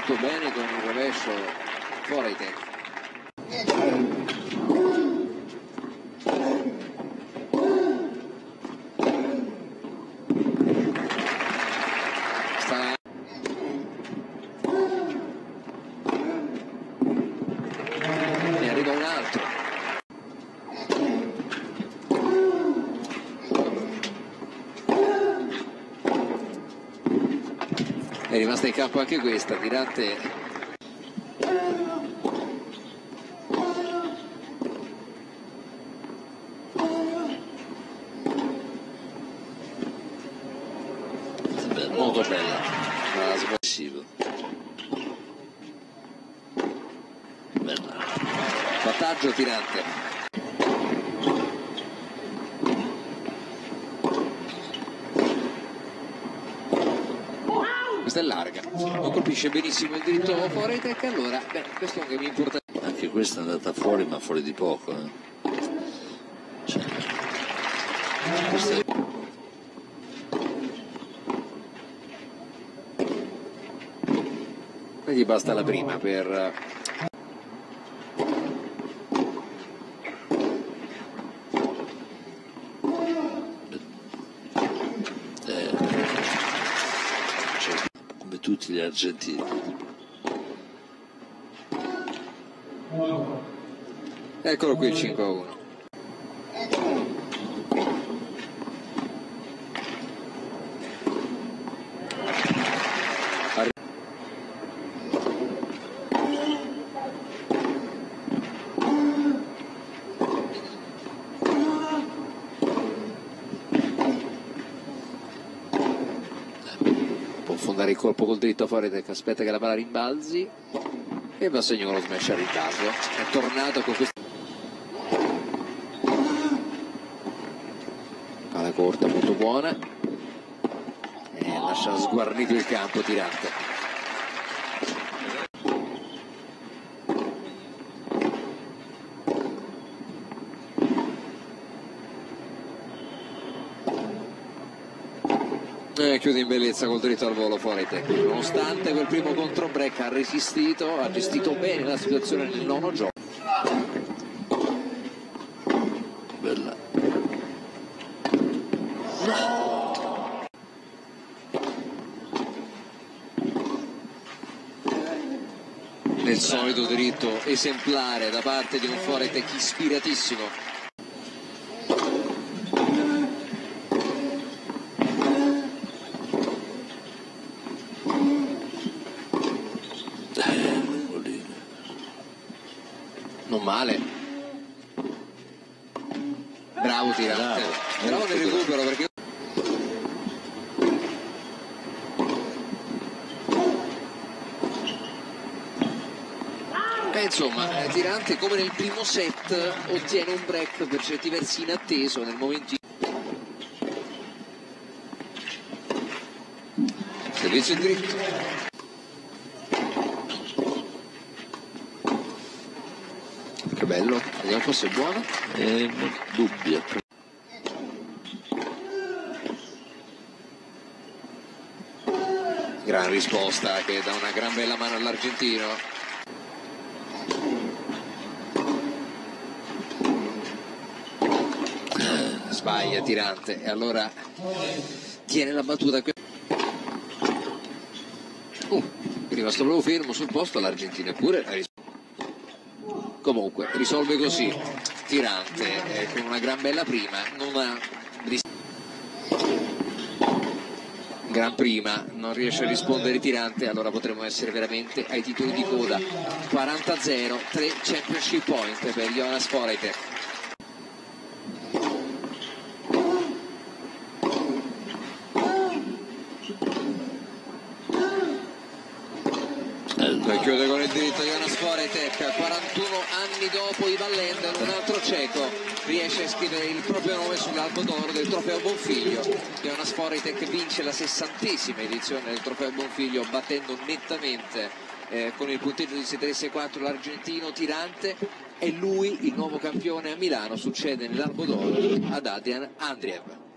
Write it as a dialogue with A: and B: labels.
A: molto bene con il rovescio fuori tecca. Ne arriva un altro. È rimasta in campo anche questa, tirante.
B: Molto bella, smassivo. Bella.
A: Vantaggio tirante. Questa è larga, non colpisce benissimo il diritto fuori tecca, allora questo che mi importa.
B: Anche questa è andata fuori, ma fuori di poco. Cioè, questa è...
A: Gli basta la prima per
B: come tutti gli argentini.
A: Eccolo qui il 5-1. Affondare il colpo col dritto fuori tecca, aspetta che la palla rimbalzi e va a segno con lo smash a ritardo. È tornato con questo. Palla corta molto buona e lascia sguarnito il campo tirante. Chiude in bellezza col dritto al volo fuori tecca. Nonostante quel primo contro break ha resistito, ha gestito bene la situazione nel nono gioco.
B: Bella.
A: No! Nel solito diritto esemplare da parte di un fuori tecca ispiratissimo. Non male, bravo tirante, bravo nel recupero perché insomma tirante come nel primo set ottiene un break per certi versi inatteso nel momento servizio in dritto. Che bello, vediamo forse è buono.
B: Dubbia.
A: Gran risposta che dà una gran bella mano all'argentino. Sbaglia tirante e allora tiene la battuta qui. È rimasto proprio fermo sul posto l'argentino, eppure ha risposto. Comunque risolve così tirante con una gran bella prima, non ha gran prima, non riesce a rispondere tirante, allora potremo essere veramente ai titoli di coda. 40-0, 3 championship point per Jonas Foreiter. Chiude con il diritto Jonas Foreiter, 41 anni dopo i Ballender, un altro ceco riesce a scrivere il proprio nome sull'albo d'oro del trofeo Bonfiglio. Jonas Foreiter vince la 60ª edizione del trofeo Bonfiglio battendo nettamente con il punteggio di 6-3-6-4 l'argentino tirante. È lui il nuovo campione a Milano, succede nell'albo d'oro ad Adrian Andriev.